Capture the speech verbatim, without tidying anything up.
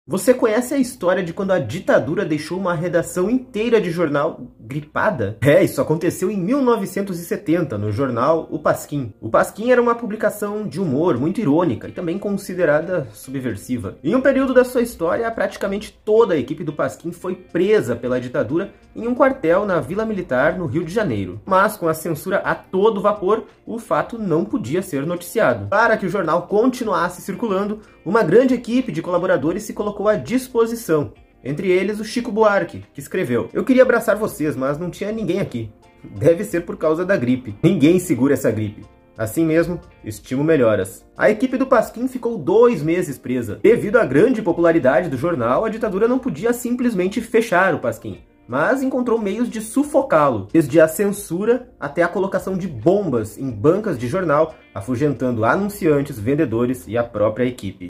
Você conhece a história de quando a ditadura deixou uma redação inteira de jornal gripada? É, isso aconteceu em mil novecentos e setenta, no jornal O Pasquim. O Pasquim era uma publicação de humor muito irônica e também considerada subversiva. Em um período da sua história, praticamente toda a equipe do Pasquim foi presa pela ditadura em um quartel na Vila Militar, no Rio de Janeiro. Mas, com a censura a todo vapor, o fato não podia ser noticiado. Para que o jornal continuasse circulando, uma grande equipe de colaboradores se colocou à disposição. Entre eles, o Chico Buarque, que escreveu: "Eu queria abraçar vocês, mas não tinha ninguém aqui. Deve ser por causa da gripe. Ninguém segura essa gripe. Assim mesmo, estimo melhoras." A equipe do Pasquim ficou dois meses presa. Devido à grande popularidade do jornal, a ditadura não podia simplesmente fechar o Pasquim, mas encontrou meios de sufocá-lo, desde a censura até a colocação de bombas em bancas de jornal, afugentando anunciantes, vendedores e a própria equipe.